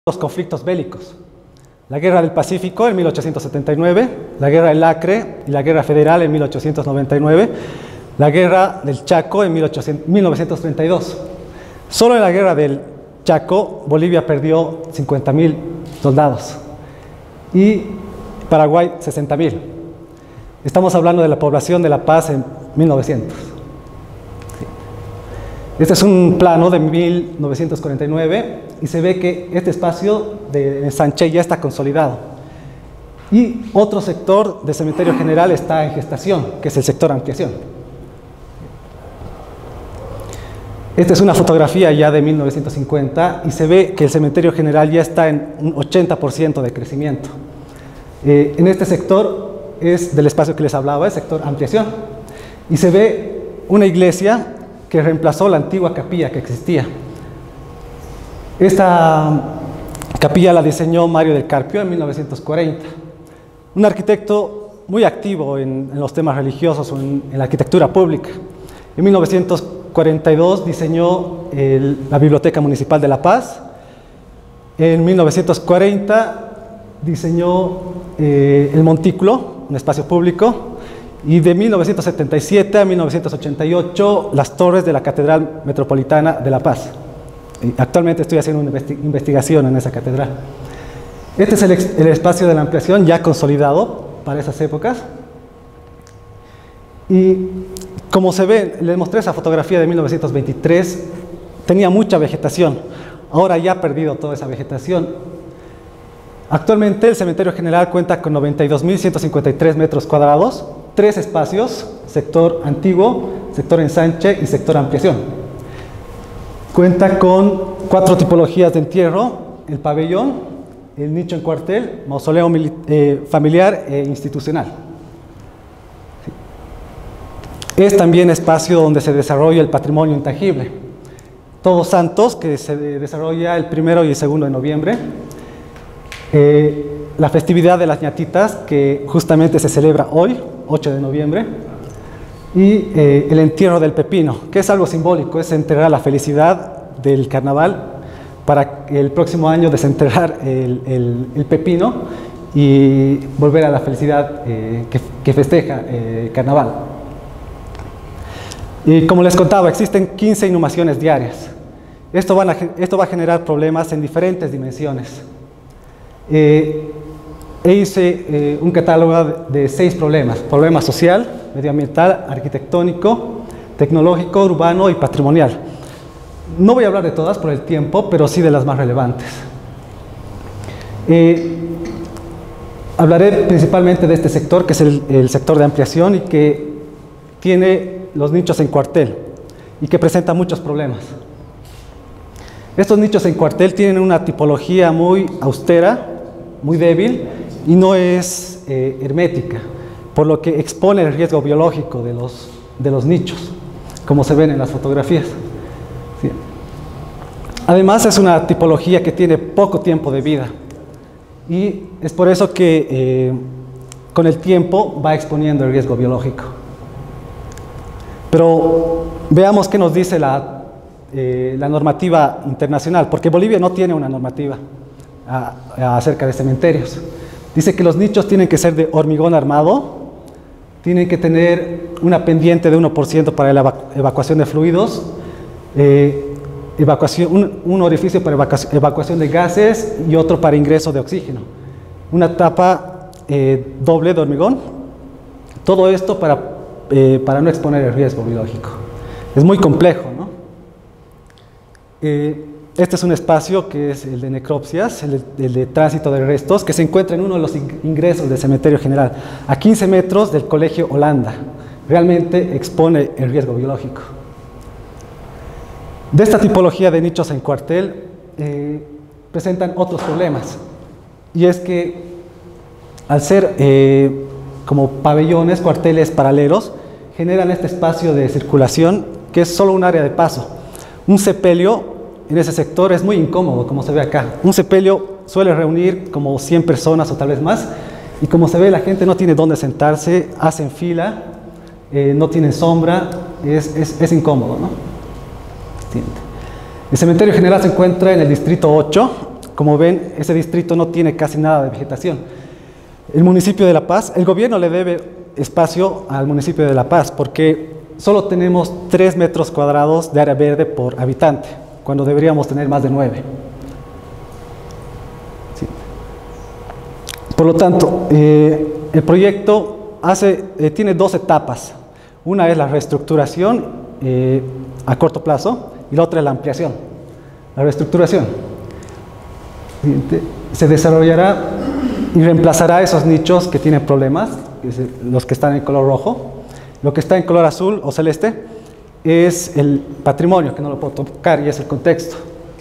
los conflictos bélicos. La Guerra del Pacífico en 1879, la Guerra del Acre y la Guerra Federal en 1899, la Guerra del Chaco en 1932. Solo en la Guerra del Chaco, Bolivia perdió 50.000 soldados y Paraguay 60.000. Estamos hablando de la población de La Paz en 1900. Este es un plano de 1949 y se ve que este espacio de Sánchez ya está consolidado. Y otro sector del cementerio general está en gestación, que es el sector ampliación. Esta es una fotografía ya de 1950 y se ve que el cementerio general ya está en un 80% de crecimiento. En este sector es del espacio que les hablaba, el sector ampliación. Y se ve una iglesia que reemplazó la antigua capilla que existía. Esta capilla la diseñó Mario del Carpio en 1940. Un arquitecto muy activo en los temas religiosos o en la arquitectura pública. En 1942 diseñó la Biblioteca Municipal de La Paz. En 1940 diseñó el Montículo, un espacio público. Y de 1977 a 1988, las torres de la Catedral Metropolitana de La Paz. Y actualmente estoy haciendo una investigación en esa catedral. Este es el espacio de la ampliación ya consolidado para esas épocas. Y como se ve, les mostré esa fotografía de 1923, tenía mucha vegetación. Ahora ya ha perdido toda esa vegetación. Actualmente el cementerio general cuenta con 92.153 metros cuadrados, 3 espacios, sector antiguo, sector ensanche y sector ampliación. Cuenta con 4 tipologías de entierro: el pabellón, el nicho en cuartel, mausoleo familiar e institucional. Es también espacio donde se desarrolla el patrimonio intangible. Todos Santos, que se desarrolla el 1 y el 2 de noviembre. La festividad de las ñatitas, que justamente se celebra hoy, 8 de noviembre, y el entierro del pepino, que es algo simbólico, es enterrar la felicidad del carnaval para el próximo año desenterrar el pepino y volver a la felicidad que festeja el carnaval. Y como les contaba, existen 15 inhumaciones diarias. Esto va a generar problemas en diferentes dimensiones. Hice un catálogo de 6 problemas: problema social, medioambiental, arquitectónico, tecnológico, urbano y patrimonial. No voy a hablar de todas por el tiempo, pero sí de las más relevantes. Hablaré principalmente de este sector, que es el sector de ampliación y que tiene los nichos en cuartel y que presenta muchos problemas. Estos nichos en cuartel tienen una tipología muy austera, muy débil y no es hermética, por lo que expone el riesgo biológico de los nichos, como se ven en las fotografías. Sí. Además, es una tipología que tiene poco tiempo de vida y es por eso que con el tiempo va exponiendo el riesgo biológico. Pero veamos qué nos dice la normativa internacional, porque Bolivia no tiene una normativa acerca de cementerios. Dice que los nichos tienen que ser de hormigón armado, tienen que tener una pendiente de 1% para la evacuación de fluidos, un orificio para evacuación de gases y otro para ingreso de oxígeno, una tapa doble de hormigón. Todo esto para no exponer el riesgo biológico. Es muy complejo, ¿no? Este es un espacio que es el de necropsias, el de tránsito de restos, que se encuentra en uno de los ingresos del cementerio general, a 15 metros del Colegio Holanda. Realmente expone el riesgo biológico. De esta tipología de nichos en cuartel presentan otros problemas, y es que al ser como pabellones, cuarteles paralelos, generan este espacio de circulación que es solo un área de paso. Un sepelio en ese sector es muy incómodo, como se ve acá. Un sepelio suele reunir como 100 personas o tal vez más, y como se ve, la gente no tiene dónde sentarse, hacen fila, no tienen sombra, es incómodo, ¿no? El cementerio general se encuentra en el distrito 8, como ven, ese distrito no tiene casi nada de vegetación. El municipio de La Paz, el gobierno le debe espacio al municipio de La Paz porque solo tenemos 3 metros cuadrados de área verde por habitante, cuando deberíamos tener más de 9. Sí. Por lo tanto, el proyecto tiene 2 etapas. Una es la reestructuración a corto plazo y la otra es la ampliación. La reestructuración se desarrollará y reemplazará esos nichos que tienen problemas, los que están en color rojo. Lo que está en color azul o celeste es el patrimonio, que no lo puedo tocar, y es el contexto.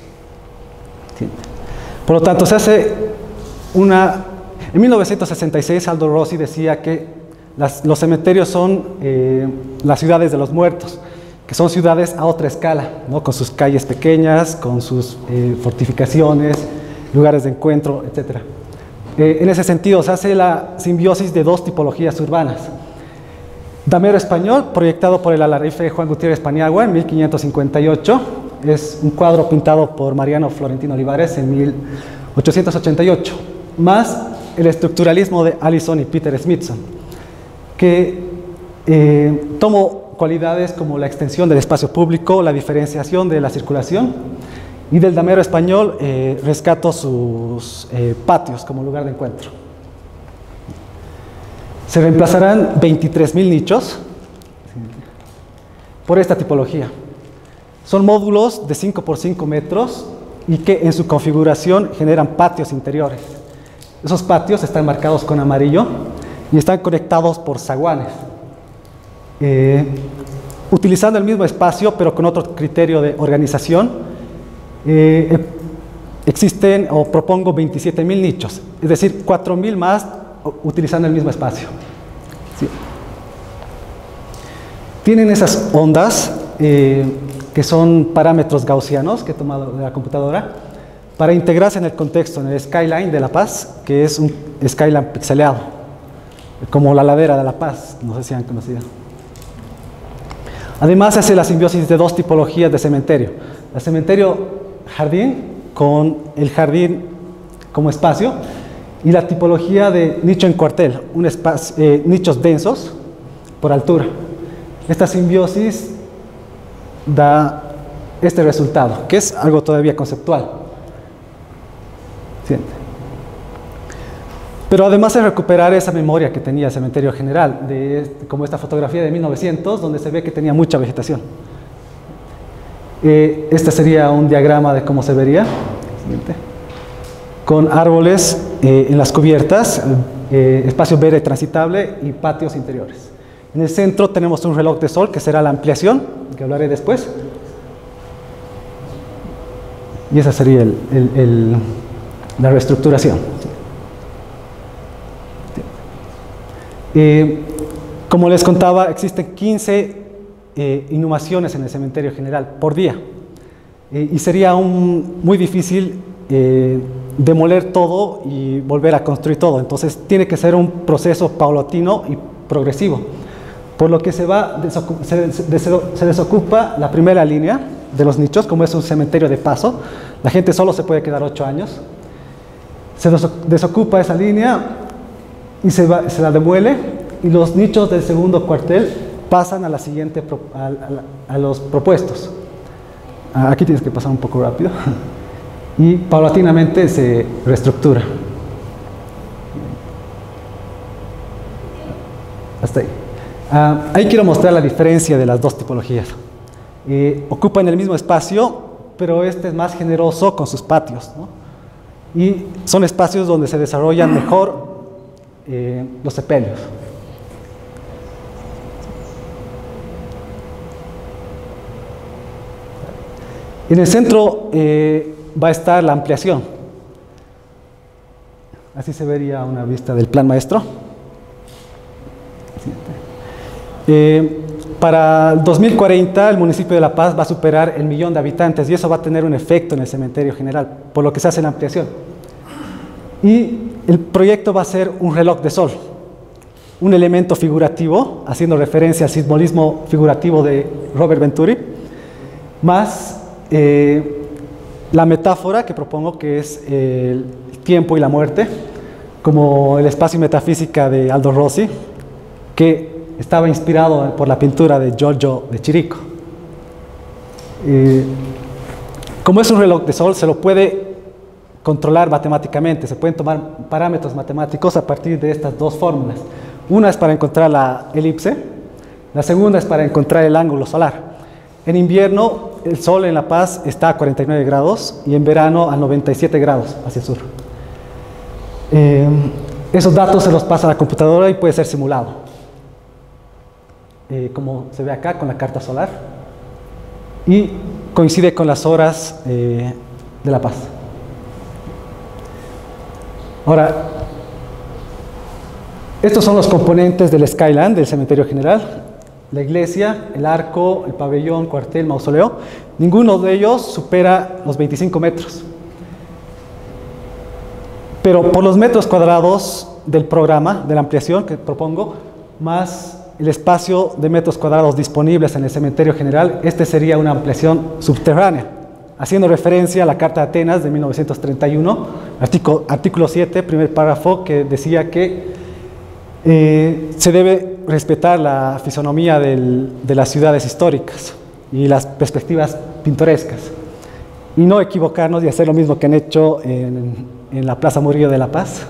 Por lo tanto, se hace una... En 1966, Aldo Rossi decía que los cementerios son las ciudades de los muertos, que son ciudades a otra escala, ¿no? Con sus calles pequeñas, con sus fortificaciones, lugares de encuentro, etc. En ese sentido, se hace la simbiosis de 2 tipologías urbanas. Damero español, proyectado por el alarife Juan Gutiérrez Paniagua en 1558, es un cuadro pintado por Mariano Florentino Olivares en 1888, más el estructuralismo de Allison y Peter Smithson, que tomó cualidades como la extensión del espacio público, la diferenciación de la circulación, y del damero español rescató sus patios como lugar de encuentro. Se reemplazarán 23.000 nichos por esta tipología. Son módulos de 5 por 5 metros y que en su configuración generan patios interiores. Esos patios están marcados con amarillo y están conectados por zaguanes, utilizando el mismo espacio pero con otro criterio de organización. Existen o propongo 27.000 nichos, es decir, 4.000 más utilizando el mismo espacio. Sí. Tienen esas ondas que son parámetros gaussianos que he tomado de la computadora para integrarse en el contexto, en el skyline de La Paz, que es un skyline pixeleado, como la ladera de La Paz, no sé si han conocido. Además, se hace la simbiosis de 2 tipologías de cementerio. El cementerio jardín, con el jardín como espacio, y la tipología de nicho en cuartel, nichos densos por altura. Esta simbiosis da este resultado, que es algo todavía conceptual. ¿Sí? Pero además de recuperar esa memoria que tenía el cementerio general, como esta fotografía de 1900, donde se ve que tenía mucha vegetación. Este sería un diagrama de cómo se vería. Siguiente. Con árboles en las cubiertas, espacio verde transitable y patios interiores. En el centro tenemos un reloj de sol, que será la ampliación, que hablaré después. Y esa sería la reestructuración. Como les contaba, existen 15 inhumaciones en el cementerio general por día. Y sería muy difícil demoler todo y volver a construir todo. Entonces tiene que ser un proceso paulatino y progresivo. Por lo que se desocupa la primera línea de los nichos, como es un cementerio de paso. La gente solo se puede quedar 8 años. Se desocupa esa línea y se la demuele, y los nichos del segundo cuartel pasan a la siguiente, a los propuestos. Aquí tienes que pasar un poco rápido. Y paulatinamente se reestructura. Hasta ahí. Ahí quiero mostrar la diferencia de las 2 tipologías. Ocupan el mismo espacio, pero este es más generoso con sus patios, ¿no? Y son espacios donde se desarrollan mejor los sepelios. En el centro va a estar la ampliación. Así se vería una vista del plan maestro. Para 2040 el municipio de La Paz va a superar el 1.000.000 de habitantes, y eso va a tener un efecto en el cementerio general, por lo que se hace la ampliación. Y el proyecto va a ser un reloj de sol, un elemento figurativo, haciendo referencia al simbolismo figurativo de Robert Venturi, más la metáfora que propongo, que es el tiempo y la muerte, como el espacio y metafísica de Aldo Rossi, que estaba inspirado por la pintura de Giorgio de Chirico. Como es un reloj de sol, se lo puede controlar matemáticamente, se pueden tomar parámetros matemáticos a partir de estas dos fórmulas. Una es para encontrar la elipse, la segunda es para encontrar el ángulo solar. En invierno, el sol en La Paz está a 49 grados y en verano a 97 grados hacia el sur. Esos datos se los pasa a la computadora y puede ser simulado. Como se ve acá con la carta solar. Y coincide con las horas de La Paz. Ahora, estos son los componentes del Skyline, del cementerio general. La iglesia, el arco, el pabellón, cuartel, mausoleo. Ninguno de ellos supera los 25 metros. Pero por los metros cuadrados del programa, de la ampliación que propongo, más el espacio de metros cuadrados disponibles en el cementerio general, este sería una ampliación subterránea, haciendo referencia a la Carta de Atenas de 1931, artículo 7, primer párrafo, que decía que se debe respetar la fisonomía de las ciudades históricas y las perspectivas pintorescas, y no equivocarnos y hacer lo mismo que han hecho en la Plaza Murillo de La Paz.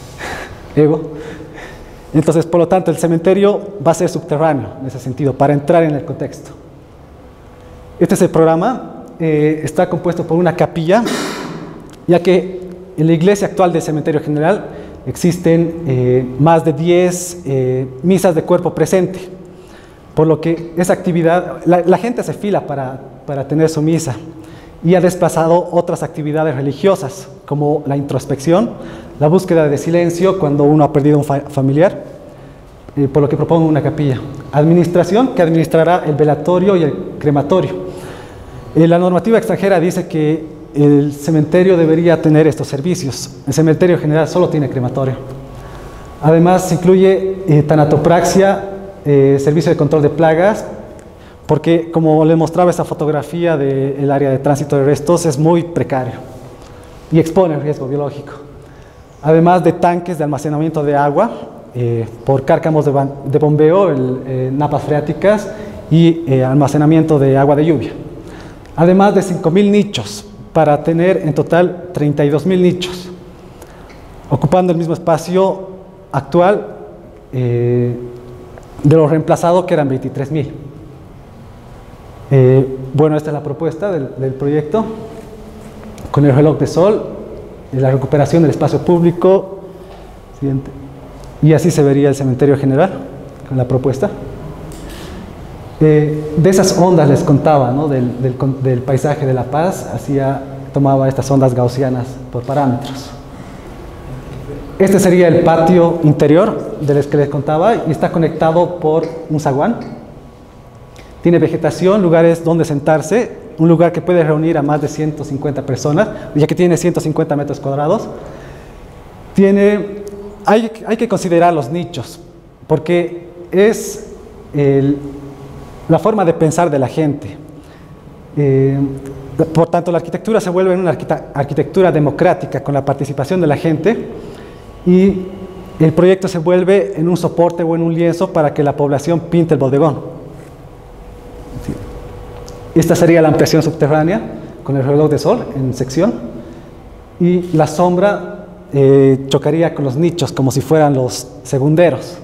Entonces, por lo tanto, el cementerio va a ser subterráneo en ese sentido, para entrar en el contexto. Este es el programa. Está compuesto por una capilla, ya que en la iglesia actual del cementerio general existen más de 10 misas de cuerpo presente, por lo que esa actividad, la gente se fila para tener su misa, y ha desplazado otras actividades religiosas, como la introspección, la búsqueda de silencio cuando uno ha perdido un familiar, por lo que propongo una capilla. Administración, que administrará el velatorio y el crematorio. La normativa extranjera dice que el cementerio debería tener estos servicios. El cementerio general solo tiene crematorio. Además, incluye tanatopraxia, servicio de control de plagas, porque como le mostraba esa fotografía del área de tránsito de restos, es muy precario y expone el riesgo biológico. Además de tanques de almacenamiento de agua por cárcamos de bombeo, napas freáticas y almacenamiento de agua de lluvia. Además de 5.000 nichos, para tener en total 32.000 nichos, ocupando el mismo espacio actual de lo reemplazado, que eran 23.000. Bueno, esta es la propuesta del proyecto, con el reloj de sol, la recuperación del espacio público. Siguiente. Y así se vería el cementerio general, con la propuesta. De esas ondas les contaba, ¿no? del paisaje de La Paz, tomaba estas ondas gaussianas por parámetros. Este sería el patio interior del que les contaba, y está conectado por un zaguán. Tiene vegetación, lugares donde sentarse, un lugar que puede reunir a más de 150 personas, ya que tiene 150 metros cuadrados. Hay que considerar los nichos, porque es la forma de pensar de la gente. Por tanto, la arquitectura se vuelve una arquitectura democrática, con la participación de la gente, y el proyecto se vuelve en un soporte o en un lienzo para que la población pinte el bodegón. Esta sería la ampliación subterránea con el reloj de sol en sección, y la sombra chocaría con los nichos como si fueran los segunderos.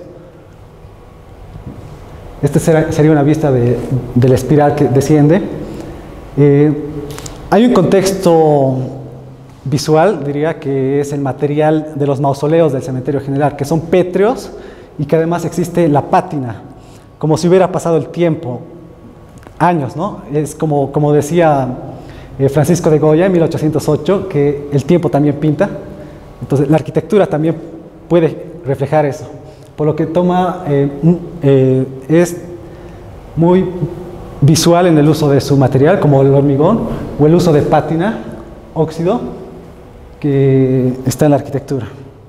Esta sería una vista de la espiral que desciende. Hay un contexto visual, diría, que es el material de los mausoleos del cementerio general, que son pétreos y que además existe la pátina, como si hubiera pasado el tiempo. Años, ¿no? Es como decía Francisco de Goya en 1808, que el tiempo también pinta. Entonces, la arquitectura también puede reflejar eso, por lo que es muy visual en el uso de su material, como el hormigón, o el uso de pátina, óxido, que está en la arquitectura.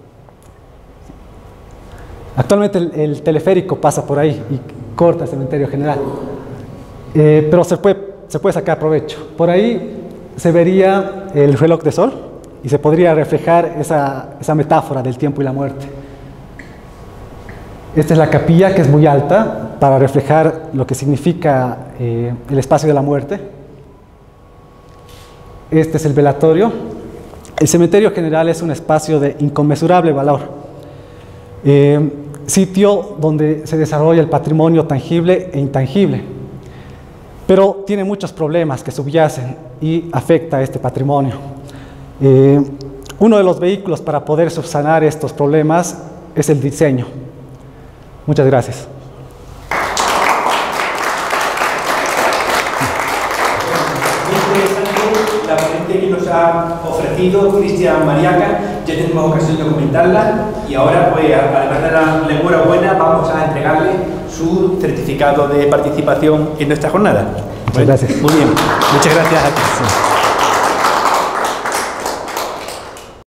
Actualmente el teleférico pasa por ahí y corta el cementerio general. Pero se puede sacar provecho. Por ahí se vería el reloj de sol y se podría reflejar esa metáfora del tiempo y la muerte. Esta es la capilla, que es muy alta, para reflejar lo que significa el espacio de la muerte. Este es el velatorio. El cementerio general es un espacio de inconmensurable valor. Sitio donde se desarrolla el patrimonio tangible e intangible, pero tiene muchos problemas que subyacen y afecta a este patrimonio. Uno de los vehículos para poder subsanar estos problemas es el diseño. Muchas gracias. Muy interesante la ponencia que nos ha ofrecido Cristian Mariaca. Ya tenemos ocasión de comentarla y ahora, pues, además de la enhorabuena, vamos a entregarle su certificado de participación en nuestra jornada. Muchas gracias. Muy bien, muchas gracias a ti.